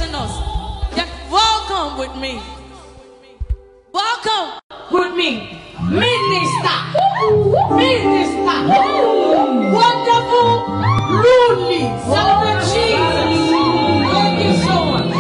blessing us. Yeah, welcome with me. Welcome with me. Minister. Minister. Wonderful. Ruly. Celebrate Jesus. Thank you so much.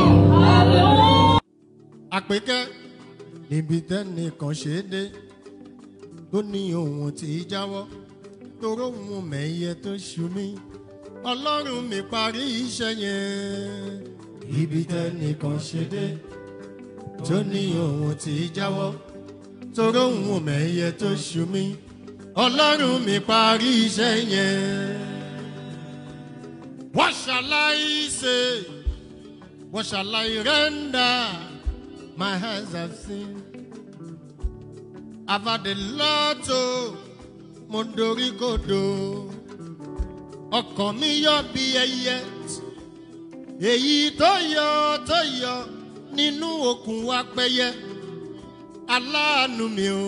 Àpèkẹ́ níbi tẹ́nìkan ṣe dé tó ní ohun tí í jáwọ́ toró ohun mẹ́yẹ tó ṣú mi Ọlọ́run mi parí iṣẹ́ yẹn. Níbi tẹ́nìkan ṣe dé tó ní ohun tí í jáwọ́ toró ohun mẹ́yẹ tó ṣú mi Ọlọ́run mi parí iṣẹ́ yẹn. What shall I say? What shall I render? My hands have seen. I've had a lot of Mondorigodo. Ọkàn mi yọ bí ẹyẹ. Èyí tó yọ nínú òkun wa pẹ́yẹ. Aláàánú mi o.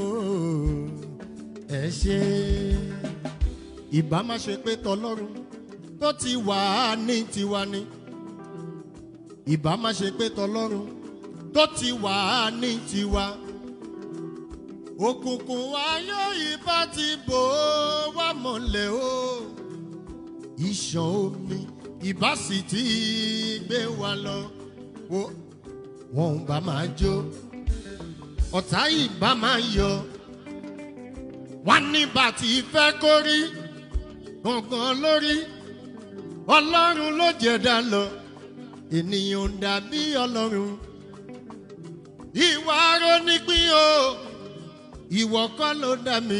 Ẹ ṣé. Ìbá má ṣe pé tọlọ́run tó ti wà ní tiwa ni. Ìbá má ṣe pé tọlọ́run tó ti wà ní tiwa. Òkùnkùn ayé ìbá ti bò wá mọ́lẹ̀ o. Ìṣàn omi ìbá sì ti gbé wa lọ. Wọn ò bá máa jó. Ọ̀tá ìbá máa yọ. Wọ́n ní bá ti fẹ́ kórí. Gangan lórí. Ọlọ́run ló jẹ̀dá lọ. Ènìyàn ń dàbí Ọlọ́run. Ìwà arónípín o, ìwọ kọ́ ló dá mi.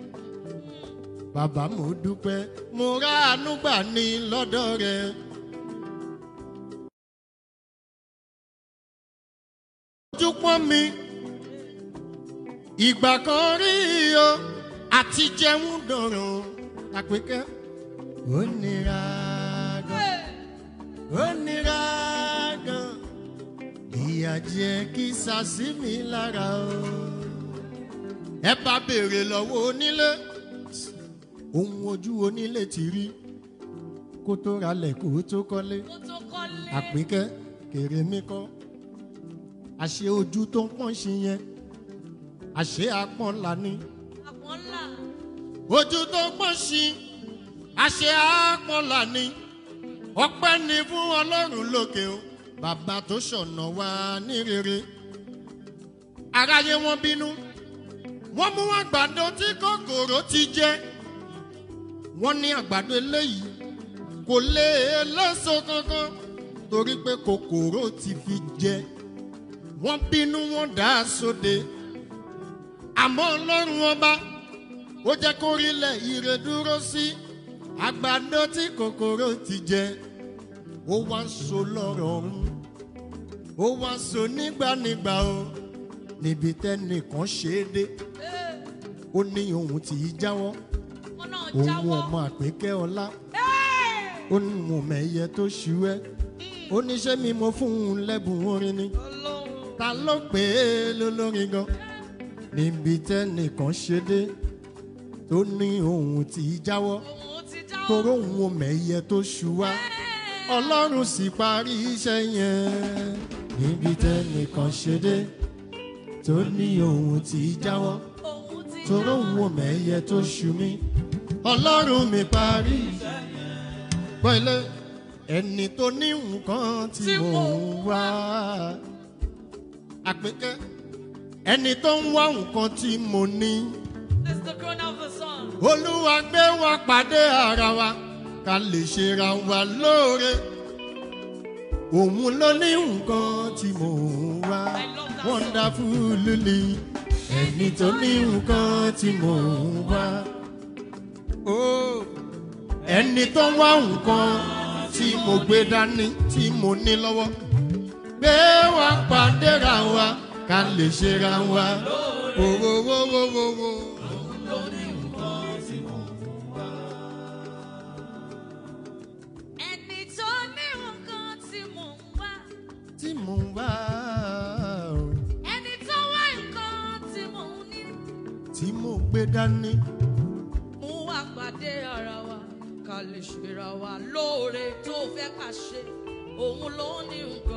Bàbá mo dúpẹ́, mo ráàánú gbà ní lọ́dọ̀ rẹ. Ojú pọ́n mi, ìgbà kan rí o, àti jẹun dọ̀rùn. Àpèkẹ́, ó nira gan, ó nira gan. Ìyà jẹ́ kí sàsí mi lára o. Ẹ bá béèrè lọ́wọ́ onílé. Ohun ojú onílé ti rí. Kó tó ralẹ̀ kó tó kọ́lé. Àpèkẹ́ kèrè mi kọ́. Àṣé ojú tó ń pọ́n sí yẹn. Àṣé apọ́n ńlá ni. Ojú tó ń pọ́n sí. Àṣé apọ́n ńlá ni. Ọpẹ́ ni fún Ọlọ́run lókè o. Bàbá tó ṣọ̀nà wá ní rere. Aráyé wọn bínú. Wọ́n mú àgbàdo tí kòkòrò ti jẹ. Wọ́n ní àgbàdo eléyìí kò lè léso kankan torí pé kòkòrò ti fi jẹ. Wọ́n bínú wọ́n dá a sóde. Àmọ́ Ọlọ́run ọba ó jẹ́ kó rílẹ̀ ire dúró sí àgbàdo tí kòkòrò ti jẹ. Ó wá ń so lọ́rọ̀ ọ̀run. Ó wá ń so nígbànígbà o. Níbi tẹ́nìkan ṣe é dé. Ó ní ohun tí í jáwọ́. Òun ọmọ Àpèkẹ́ ọlá. Ó ní mo mẹ́yẹ tó ṣú ẹ́. Ó ní ṣé mi mo fún un lẹ́bùn orin ni. Ta ló pè é lólórin gan? Níbi tẹ́nìkan ṣe dé. Tó ní ohun tí í jáwọ́. Toró òun mẹ́yẹ tó ṣú wá. Ọlọ́run sì parí iṣẹ́ yẹn. Níbi tẹ́nìkan ṣe dé. Tó ní ohun tí í jáwọ́. Toró òun mẹ́yẹ tó ṣú mi. Ọlọ́run mi parí iṣẹ́ yẹn. Gbọ́ ilé ẹni tó ní nǹkan tí mò ń wá. Àpèkẹ́ ẹni tó ń wá nǹkan tí mo ní. Olúwa gbé wa pàdé ara wa ká lè ṣera wa lóore. Òun ló ní nǹkan tí mò ń wá. Wonderful Lily. Ẹni tó ní nǹkan tí mò ń wá. Ẹni tó ń wá nǹkan tí mo gbé dání tí mo ní lọ́wọ́. Gbé wa pàdé ra wa ká lè ṣera wa. Òwòwòwòwò. Tí mò ń wá. Ẹni tó wá nǹkan tí mò ń ní. Tí mo gbé dání. Mú wa pàdé ara wa ká lè ṣera wa lóore tó fẹ́ ká ṣe. Òun ló ní nǹkan.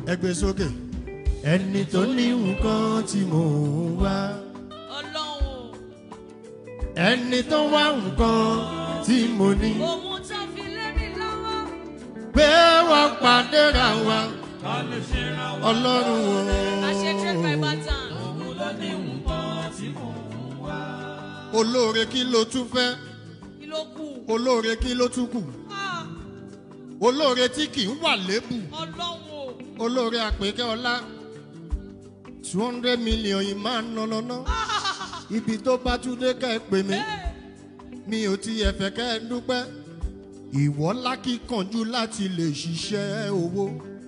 ẹgbẹ́ sókè. ẹni tó ní nǹkan tí mò ń wá. Ọlọ́run. ẹni tó wá nǹkan tí mo ní. Ohun tó fi lé mi lọ́wọ́. pé wọ́n pàdé ra wa. Ọlọ́run o. Àṣẹ trade by Batan. Òun ló ní nǹkan tí mò ń wá. Olóore kí ló tún fẹ́? Kí ló kù? Olóore kí ló tún kù? Ah, Olóore tí kì í wà lébù. Ọlọ́run o. Olóore àpèkẹ́ ọlá 200 million yìí máa ń ná lọ́nà. Ibi tó bá tún dé ká ẹ pè mí. Mi ò tiẹ̀ fẹ́ ká ẹ dúpẹ́. Ìwọ lákìkanjú láti lè ṣiṣẹ́ owó.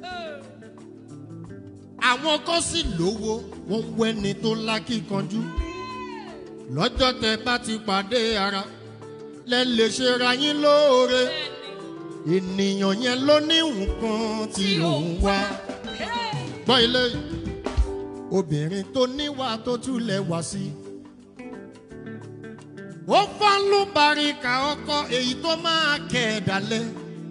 Àwọn kan sì lówó wọ́n ń wẹ́ni tó lákìkanjú. Lọ́jọ́ tẹ bá ti pàdé ara lẹ lè ṣe ra yín lóore. Ènìyàn yẹn ló ní nǹkan tí òun wá. Gbọ́ ilé obìnrin tó níwà tó túlẹ̀ wá sí. Ó fọ́n ló baríka ọkọ èyí tó máa kẹ̀ ẹ́ dalẹ̀.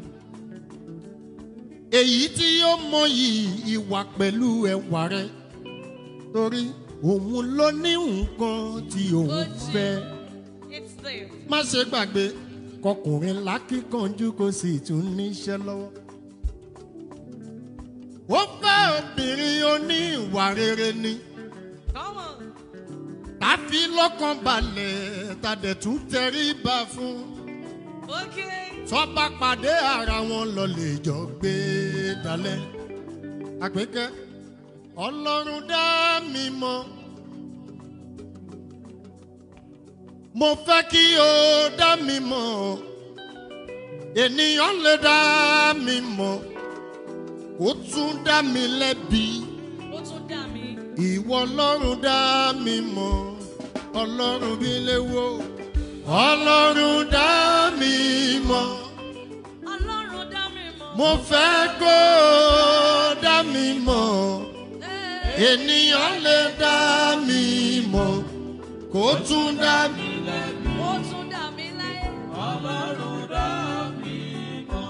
Èyí tí yóò mọyì ìwà pẹ̀lú ẹwà rẹ̀. Torí òun ló ní nǹkan tí òun fẹ́. It's there. Má ṣe gbàgbé kọkùnrin lákìkanjú kò sì tún níṣẹ́ lọ́wọ́. Ó fẹ́ obìnrin oní ìwà rere ni. Come on. Tàfi lọ́kàn balẹ̀ tàdẹ̀ tún tẹríba fún. Okay. Tọ́ba pàdé ara wọn lọ lè jọ gbé dalẹ̀. Àpèkẹ́ Ọlọ́run dá mi mọ̀. Mo fẹ́ kí o dá mi mọ̀. Ènìyàn lè dá mi mọ̀. Ó tún dá mi lẹ́bi. Ó tún dà mí. Ìwọ Ọlọ́run dá mi mọ̀. Ọlọ́run bí léwo. Ọlọ́run dá mi mọ̀. Ọlọ́run dá mi mọ̀. Mo fẹ́ kó o dá mi mọ̀. Ènìyàn lè dá mi mọ̀. Kó tún dá mi lẹ́bi. Ó tún dà mí láyé. Ọlọ́run dá mi mọ̀.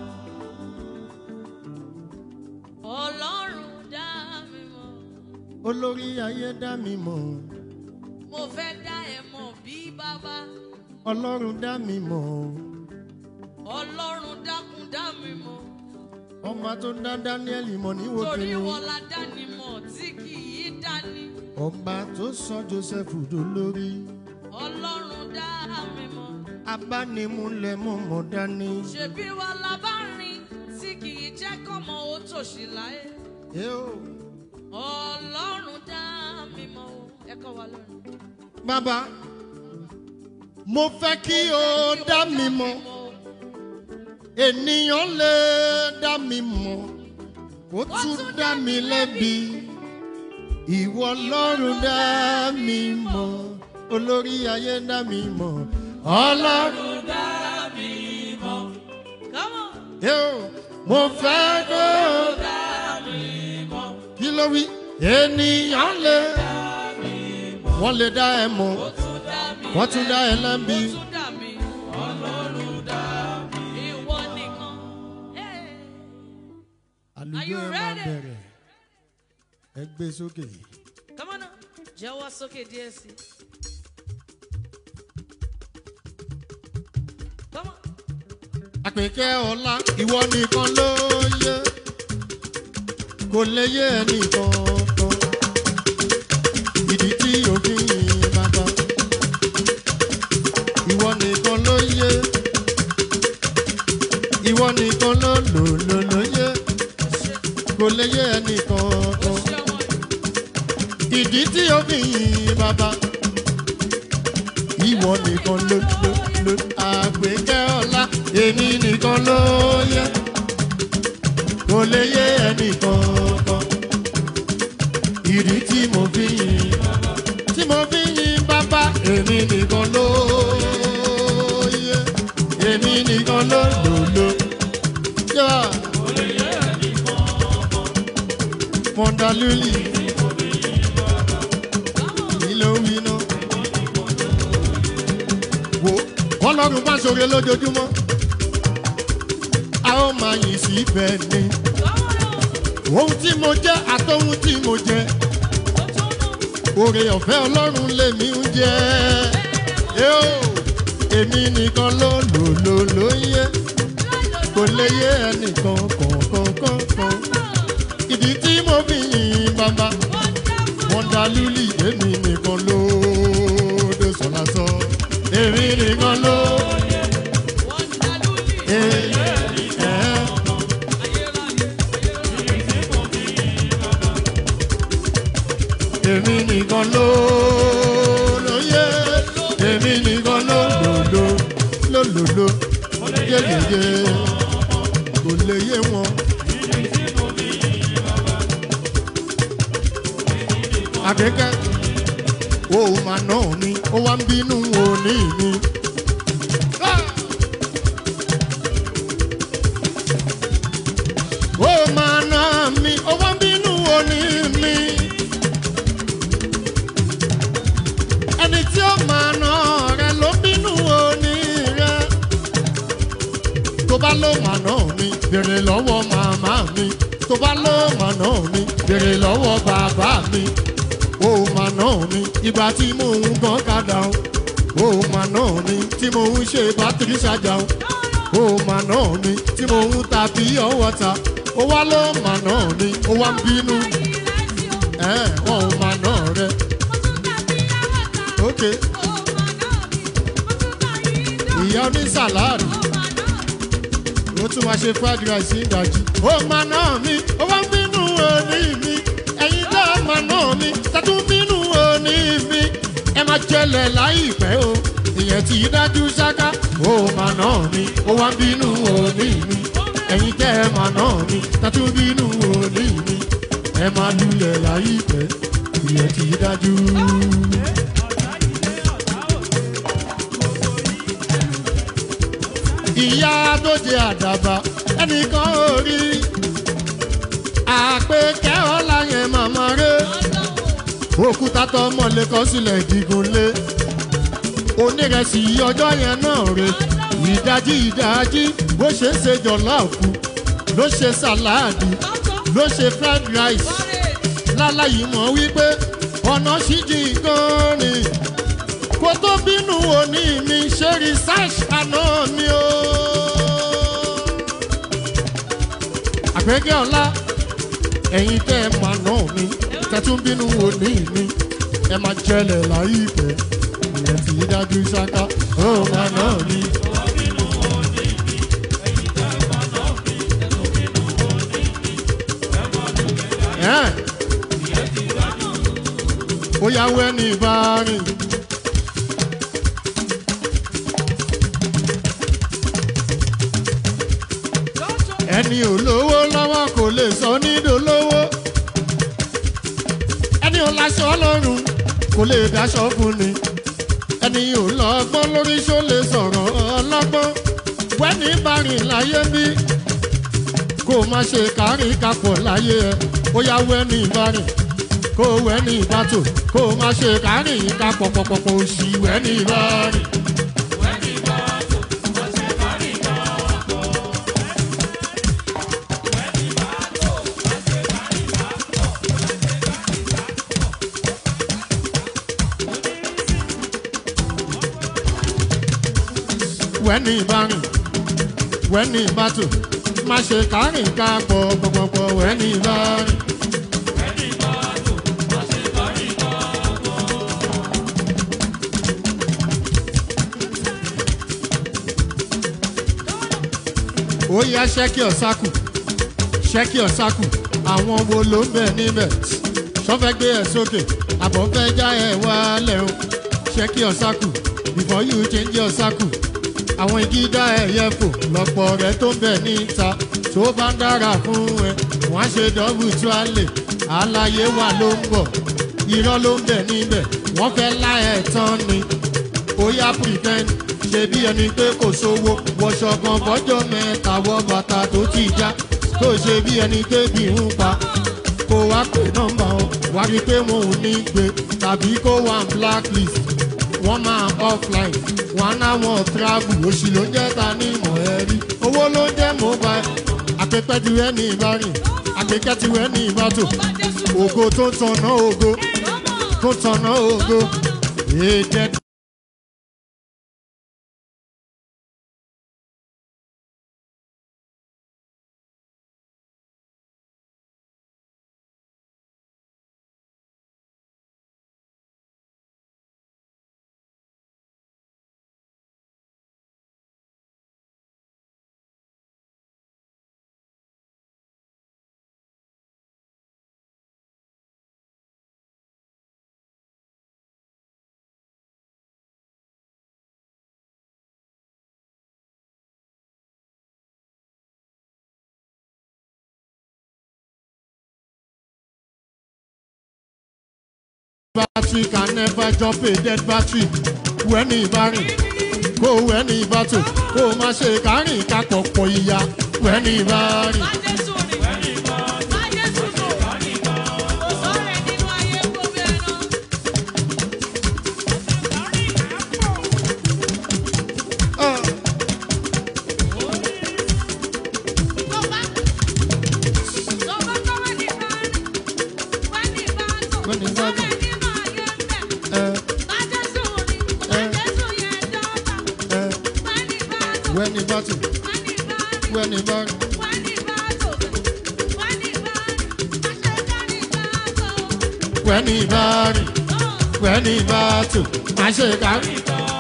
Ọlọ́run dá mi mọ̀. Olórí ayé dá mi mọ̀. Mo fẹ́ dá ẹ mọ̀ bí bàbá. Ọlọ́run dá mi mọ̀. Ọlọ́run dákun dá mi mọ̀. Ọmọ tó dá Dáníẹ́lì mọ̀ níwò Torí kìíní. wọn la dání mọ̀ tí kì í dání. Ọba tó sọ Jósẹ́fù dolórí. Ọlọ́run dá mi mọ̀. Abánimúlẹ̀ mọ̀mọ́ dání. Ṣèbí wa la bá rìn tí kì í jẹ́ kọ́mọ ó tòṣì láyé. Ọlọ́run dá mi mọ̀ o. Ẹ kọ́ wa lọ́rùn. Bàbá, mo fẹ́ kí o dá mi mọ̀. Ènìyàn lè dá mi mọ̀. Ó tún dá mi lẹ́bi. Ìwọ Ọlọ́run dá mi mọ̀. Olórí ayé dá mi mọ̀. Ọlọ́run dá mi mọ̀. Come on. Mo fẹ́ kó o Dá mi mọ̀. kí ló wí? Ènìyàn lè wọ́n lè dá ẹ mọ̀. Wọ́n tún dá ẹ lẹ́bi. Ó tún dà mí. Ọlọ́run dá mi. Ìwọ nìkan. Hey. Àlùjọ ẹ máa bẹ̀rẹ̀. Ẹ gbé sókè. Come on now. Jẹ́wọ́ sókè díẹ̀ sí. Come on. Àpèkẹ́ ọlá ìwọ nìkan ló yẹ. Kò lè yé ẹnìkan kan. Ìdí tí òfin yìí bàbá. Ìwọ nìkan ló yẹ. Ìwọ nìkan ló yẹ. Kò lè yé ẹnìkan kan. Ìdí tí òfin yìí bàbá. Ìwọ nìkan ló. Àpèkẹ́ ọlá èmi nìkan ló yẹ. Kò lè yé ẹnìkan kan. Ìdí tí mo fi yìn bàbá. Èmi nìkan ló yẹ. Èmi nìkan ló. Kò lè yé ẹnìkan kan. Mọ̀ndàlúlì. Ilé omi náà. Wo Ọlọ́run bá ṣoore lójoojúmọ́. A ó máa yìn sí bẹ́ẹ̀ ni. ohun tí mo jẹ́ àtọ́hun tí mo jẹ́ oore ọ̀fẹ́ ọlọ́run lèmi ń jẹ́ èmi nìkan ló yẹ kò lè yé ẹnìkan kọ̀ọ̀kan ìdí tí mo fi yìn bàbá wọ́ndálúlì èmi nìkan ló dé sọ̀lásọ èmi nìkan ló èmi nìkan ló yẹ èmi nìkan ló yeyeye kò lè yé wọn. Àkẹ́kẹ́ ó máa ná mi ó wá ń bínú òní mi. Ó máa ná mi ó wá ń bínú òní mi. Ẹni tí ó máa ná rẹ ló bínú òní rẹ. Tó bá ló máa ná mi béèrè lọ́wọ́ màmá mi. Tó bá ló máa ná mi béèrè lọ́wọ́ bàbá mi. Ó máa ná mi ìgbà tí mò ń gan kàdà o. Ó máa ná mi tí mò ń ṣe bátìrì ṣájà o. Ó máa ná mi tí mò ń ta bí ọwọ́ ta. Ó wá ló máa ná mi ó wá ń bínú. Wọ́n ò máa ná rẹ. Ok. Ìyá oní sàláàdì. Ó tún wá ṣe fried rice ìdájí. Ó máa ná mi ó wá ń bínú òní mi. Ẹ̀yin tó máa ná mi tẹ́tún bínú òní mi. Ẹ máa jẹlẹ̀ láìpẹ́ o. Ìyẹn tí dájú ṣáká. Ó máa ná mi ó wá ń bínú òní mi. Ẹ̀yin tẹ́ máa ná mi tẹ́tún bínú òní mi. Ẹ máa lulẹ̀ láìpẹ́. Ìyẹn tí dájú. Ìyá tó jẹ àdàbà ẹnìkan ò rí. Àpèkẹ́ ọ̀la yẹn màmá rẹ̀. Òkúta tó mọ̀lẹ́ kọ́ sílẹ̀ ìdígunlé. Onírẹsì ọjọ́ yẹn náà rẹ̀. Ìdájí bó ṣe ń ṣe jọ̀láàfù ló ṣe sàláàdì ló ṣe fried rice. Láláyìí mọ̀ wípé ọ̀nà ṣíjì gan ni. Kó tó bínú òní mi ṣe research àná mi o. Àpèkẹ́ ọ̀la ẹ̀yin tẹ́ ẹ máa ná mi tẹ́tún bínú òní mi. Ẹ máa jẹlẹ̀ láìpẹ́ ìyẹn tí dájú ṣáká. Ó máa ná mi. Ó yá wẹ́ ní ìbárìn. Ẹni ò lówó lọ́wọ́ kò lè sọ nídò lówó. Ẹni ò láṣọ lọ́rùn kò lè dáṣọ fún ni. Ẹni ò lọ́gbọ́n lórí ṣó lè sọ̀rọ̀ ọlọ́gbọ́n. Wẹ́ni bárìn láyé bí kò má ṣe kárí kapọ̀ láyé ẹ. Ó yá wẹ́ni bárìn kó wẹ́ni ìbátò kó má ṣe kárí kapọ̀ pọ̀pọ̀pọ̀ òṣì wẹ́ni bárìn. Wẹ́ni ìbárìn wẹ́ni ìbátò má ṣe kárìn ká pọ̀pọ̀pọ̀ wẹ́ni ìbárìn. Ó yá ṣẹ́kì ọ̀sákù ṣẹ́kì ọ̀sákù àwọn wo ló ń bẹ̀ níbẹ̀ ṣọ́fẹ́ gbé ẹ̀ sókè àbọ̀ fẹ́ já ẹ̀ wálẹ̀ o ṣẹ́kì ọ̀sákù before you change your circle. Àwọn igi dá ẹyẹ fò lọ́pọ̀ rẹ̀ tó ń bẹ̀ níta tó bá ń dára fún ẹ wọ́n á ṣe dọ́bù tí wàá lè àlàyé wà ló ń bọ̀ irọ́ ló ń bẹ̀ níbẹ̀ wọ́n fẹ́ lá ẹ̀ tán ni ó yá pretend ṣe bí ẹni pé kò sówó wọṣọ kan fọ́jọ́ mẹ́ta wọ bàtà tó ti já tó ṣe bí ẹni pé bí ń pa kó wá pé nọ́mbà wọn wá rí pé wọn ò ní gbé tàbí kó wà blacklist wọ́n máa offline wọ́n á wọn travel oṣù ló ń jẹ́ ta ní ìmọ̀ ẹ̀rí owó ló ń jẹ́ mobile àpẹpẹ ju ẹni ìbárìn Àgbékẹ́ ti wẹ̀ ní ìbátò. Ọba Jésù. Ògo tó tanná ògo. Tó tanná ògo. Èdè. Battery can never jump a dead battery. When he bury, go when he battle. Go má ṣe kárìn kápọ̀ pọ̀ ìyá. When he bury. Ọba Jésù ni. Ọba Jésù ni. Kò sọ̀rọ̀ nínú ayé gbogbo ẹ̀ náà. When he battle, when he bury. When he bury, when he battle, má ṣe kárìn.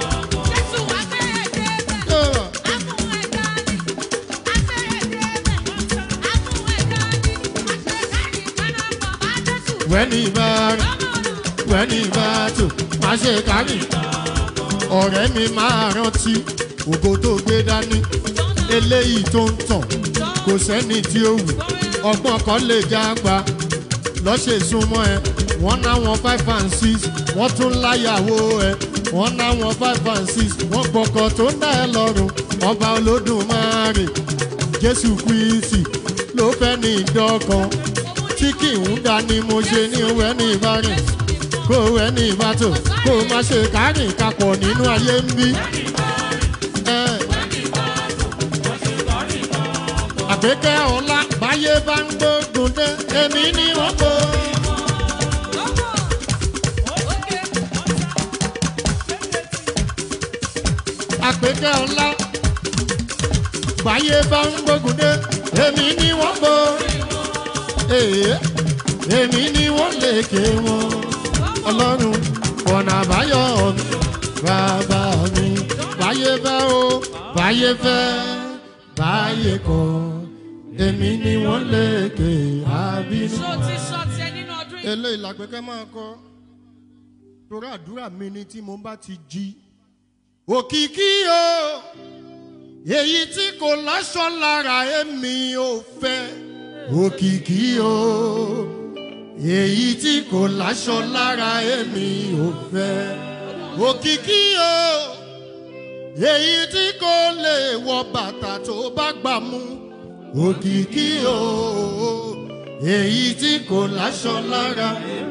When he bury, when he battle, má ṣe kárìn. Ọ̀rẹ́ mi máa rántí ògo tó gbé dání. Eléyìí tó ń tàn kò sẹ́ni tí ó wù. Ọgbọ́n kan lè já gba lọ́ṣẹ̀ súnmọ́ ẹ. Wọ́n náwọn 5 and 6, wọ́n tún láyàwó ẹ. Wọ́n náwọn 5 and 6, wọ́n gbọ́kọ̀ tó ń dá ẹ lọ́rùn. Ọba Olódùmarè Jésù Kristi ló fẹ́ ní ìdọ́kan. Tí kì í dá ni mo ṣe ní òwe ní ìbárìn. Kó òwe ní ìbátò, kó má ṣe kárìn kapọ̀ nínú ayé ń bí. Àgbékẹ́ ọlá báyé bá ń gbógun dé, èmi ni wọ́n kó. Àgbékẹ́ ọlá báyé bá ń gbógun dé, èmi ni wọ́n kó. Èmi ni wọ́n lékè wọn. Ọlọ́run ọ̀nà àbáyọ mi, bàbá mi. Báyé bá o, báyé fẹ́, báyé kọ́. Èmi ni wọ́n lékè àbínú. Ṣó ti sọ tiẹ̀ nínú ọdún yìí? Eléyìí làgbẹ́kẹ́ máa kọ́. Torí àdúrà mi ni tí mo bá ti jí. Òkìkí o, èyí tí kò láṣọ lára èmi ò fẹ́. Òkìkí o, èyí tí kò láṣọ lára èmi ò fẹ́. Òkìkí o, èyí tí kò lè wọ bàtà tó bá gbà mú. Òkìkí o, èyí tí kò láṣọ lára.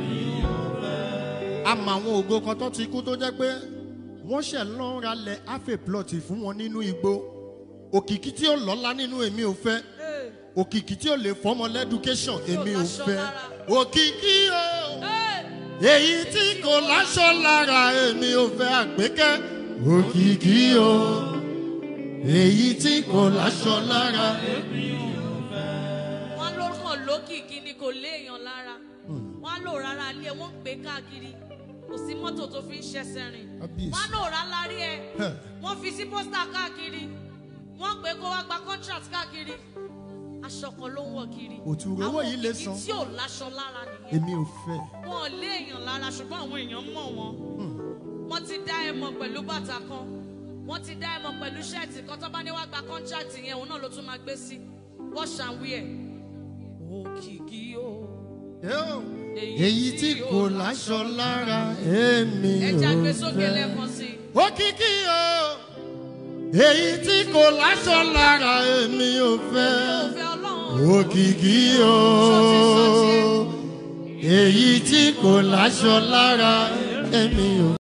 Àmọ́ àwọn ògo kan tó ti kú tó jẹ́ pé wọ́n ṣẹ̀ lọ́n ralẹ̀ áfè plọ̀tì fún wọn nínú igbó. Òkìkí tí ó lọ́lá nínú èmi ò fẹ́. Òkìkí tí ó lè fọ́mọ lẹ́dúkéṣọ̀n èmi ò fẹ́. Òkìkí o, èyí tí kò láṣọ lára èmi ò fẹ́. Àgbékẹ́. Òkìkí o, èyí tí kò láṣọ lára èmi ò fẹ́. Wọ́n ló kàn lókìkí ni kò léèyàn lára. Wọ́n á lò rárá ilé ẹ̀, wọ́n ń pè káàkiri. Kò sí mọ́tò tó fi ń ṣẹ̀ṣẹ̀ rìn. Wọ́n á lò rárá rí ẹ. Wọ́n fi sí pósítà káàkiri. Wọ́n pè kó wá gba contract káàkiri. Aṣọ kan ló ń wọ̀ kiri. Òtúrò owó yìí lè san. Àwọn òkìkí tí ò láṣọ lára nìyẹn. Èmi ò fẹ́. Wọn ò léèyàn lára ṣùgbọ́n àwọn èèyàn mọ̀ wọn. Wọ́n ti dá ẹ mọ̀ pẹ̀lú bàtà kan. Wọ́n ti dá ẹ mọ̀ pẹ̀lú ṣẹ́ẹ̀tì kan tó bá ní wá gba contract yẹn òun náà ló tún máa gbé sí. Wash and wear. Òkìkí o. Èyí tí kò láṣọ lára èmi ò fẹ́. Ẹja gbé sókè lẹ́ẹ̀kan sí i. Òkìkí o, èyí tí kò láṣọ lára èmi ò fẹ́. Òkìkí o, èyí tí kò láṣọ lára èmi ò fẹ́.